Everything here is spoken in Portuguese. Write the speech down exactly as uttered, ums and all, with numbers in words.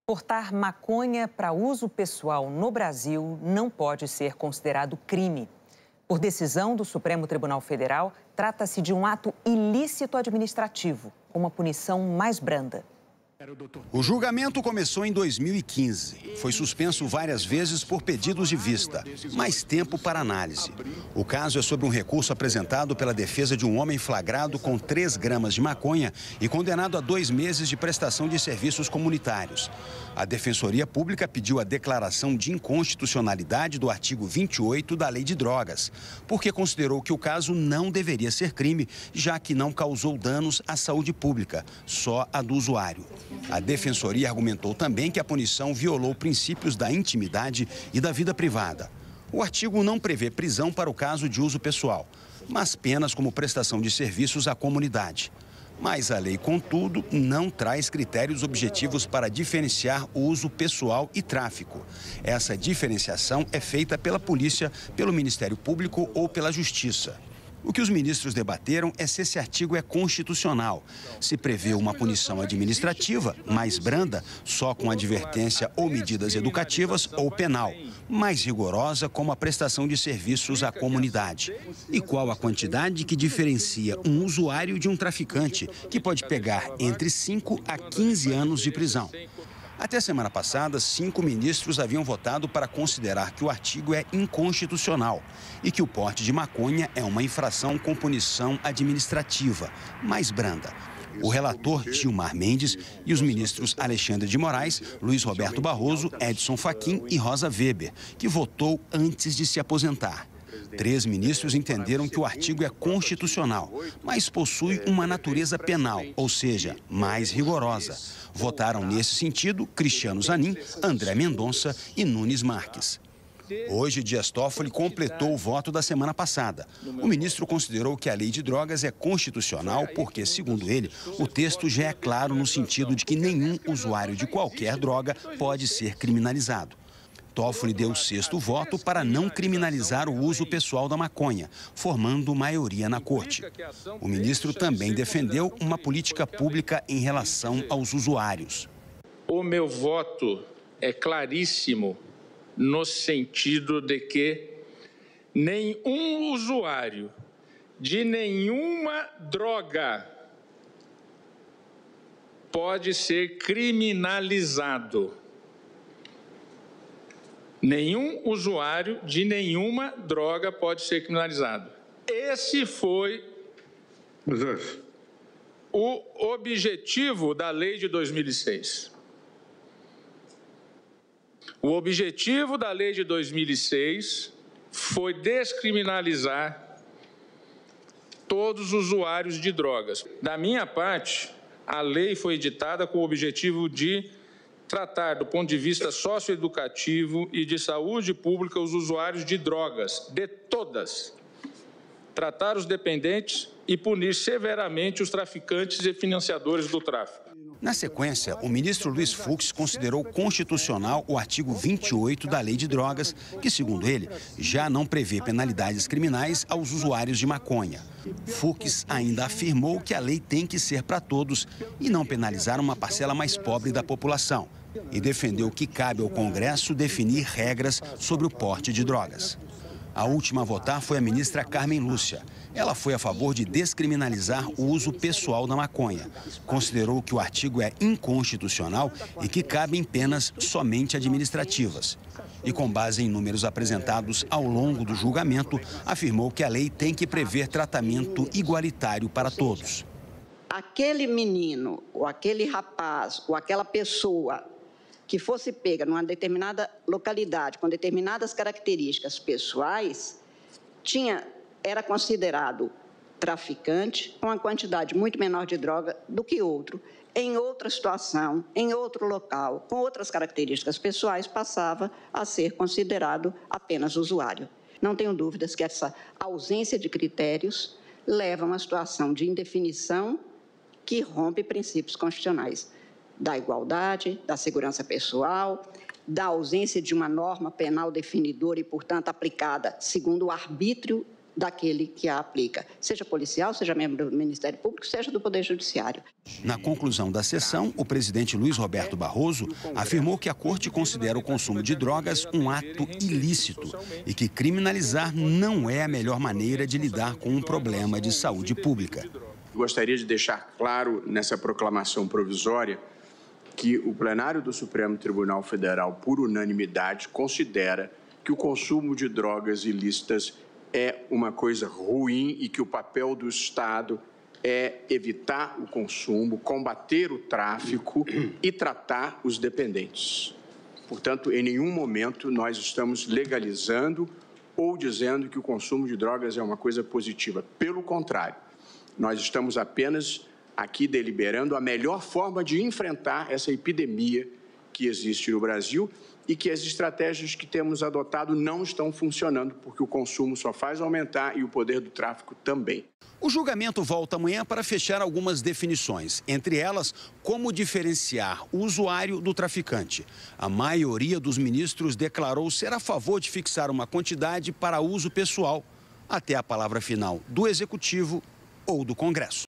Portar maconha para uso pessoal no Brasil não pode ser considerado crime. Por decisão do Supremo Tribunal Federal, trata-se de um ato ilícito administrativo, com uma punição mais branda. O julgamento começou em dois mil e quinze. Foi suspenso várias vezes por pedidos de vista. Mais tempo para análise. O caso é sobre um recurso apresentado pela defesa de um homem flagrado com três gramas de maconha e condenado a dois meses de prestação de serviços comunitários. A Defensoria Pública pediu a declaração de inconstitucionalidade do artigo vinte e oito da Lei de Drogas, porque considerou que o caso não deveria ser crime, já que não causou danos à saúde pública, só a do usuário. A Defensoria argumentou também que a punição violou princípios da intimidade e da vida privada. O artigo não prevê prisão para o caso de uso pessoal, mas penas como prestação de serviços à comunidade. Mas a lei, contudo, não traz critérios objetivos para diferenciar o uso pessoal e tráfico. Essa diferenciação é feita pela polícia, pelo Ministério Público ou pela Justiça. O que os ministros debateram é se esse artigo é constitucional. Se prevê uma punição administrativa, mais branda, só com advertência ou medidas educativas, ou penal, mais rigorosa, como a prestação de serviços à comunidade. E qual a quantidade que diferencia um usuário de um traficante, que pode pegar entre cinco a quinze anos de prisão. Até semana passada, cinco ministros haviam votado para considerar que o artigo é inconstitucional e que o porte de maconha é uma infração com punição administrativa, mais branda. O relator Gilmar Mendes e os ministros Alexandre de Moraes, Luiz Roberto Barroso, Edson Fachin e Rosa Weber, que votou antes de se aposentar. Três ministros entenderam que o artigo é constitucional, mas possui uma natureza penal, ou seja, mais rigorosa. Votaram nesse sentido Cristiano Zanin, André Mendonça e Nunes Marques. Hoje, Dias Toffoli completou o voto da semana passada. O ministro considerou que a lei de drogas é constitucional porque, segundo ele, o texto já é claro no sentido de que nenhum usuário de qualquer droga pode ser criminalizado. Toffoli deu o sexto voto para não criminalizar o uso pessoal da maconha, formando maioria na corte. O ministro também defendeu uma política pública em relação aos usuários. O meu voto é claríssimo no sentido de que nenhum usuário de nenhuma droga pode ser criminalizado. Nenhum usuário de nenhuma droga pode ser criminalizado. Esse foi o objetivo da lei de dois mil e seis. O objetivo da lei de dois mil e seis foi descriminalizar todos os usuários de drogas. Da minha parte, a lei foi editada com o objetivo de tratar do ponto de vista socioeducativo e de saúde pública os usuários de drogas, de todas. Tratar os dependentes e punir severamente os traficantes e financiadores do tráfico. Na sequência, o ministro Luiz Fux considerou constitucional o artigo vinte e oito da Lei de Drogas, que, segundo ele, já não prevê penalidades criminais aos usuários de maconha. Fux ainda afirmou que a lei tem que ser para todos e não penalizar uma parcela mais pobre da população. E defendeu que cabe ao Congresso definir regras sobre o porte de drogas. A última a votar foi a ministra Carmen Lúcia. Ela foi a favor de descriminalizar o uso pessoal da maconha. Considerou que o artigo é inconstitucional e que cabem penas somente administrativas. E, com base em números apresentados ao longo do julgamento, afirmou que a lei tem que prever tratamento igualitário para todos. Aquele menino, ou aquele rapaz, ou aquela pessoa que fosse pega numa determinada localidade, com determinadas características pessoais, tinha, era considerado traficante com uma quantidade muito menor de droga do que outro. Em outra situação, em outro local, com outras características pessoais, passava a ser considerado apenas usuário. Não tenho dúvidas que essa ausência de critérios leva a uma situação de indefinição que rompe princípios constitucionais da igualdade, da segurança pessoal, da ausência de uma norma penal definidora e, portanto, aplicada segundo o arbítrio daquele que a aplica, seja policial, seja membro do Ministério Público, seja do Poder Judiciário. Na conclusão da sessão, o presidente Luiz Roberto Barroso afirmou que a Corte considera o consumo de drogas um ato ilícito e que criminalizar não é a melhor maneira de lidar com um problema de saúde pública. Gostaria de deixar claro nessa proclamação provisória que o plenário do Supremo Tribunal Federal, por unanimidade, considera que o consumo de drogas ilícitas é uma coisa ruim e que o papel do Estado é evitar o consumo, combater o tráfico e tratar os dependentes. Portanto, em nenhum momento nós estamos legalizando ou dizendo que o consumo de drogas é uma coisa positiva. Pelo contrário, nós estamos apenas aqui deliberando a melhor forma de enfrentar essa epidemia que existe no Brasil e que as estratégias que temos adotado não estão funcionando, porque o consumo só faz aumentar e o poder do tráfico também. O julgamento volta amanhã para fechar algumas definições, entre elas, como diferenciar o usuário do traficante. A maioria dos ministros declarou ser a favor de fixar uma quantidade para uso pessoal, até a palavra final do Executivo ou do Congresso.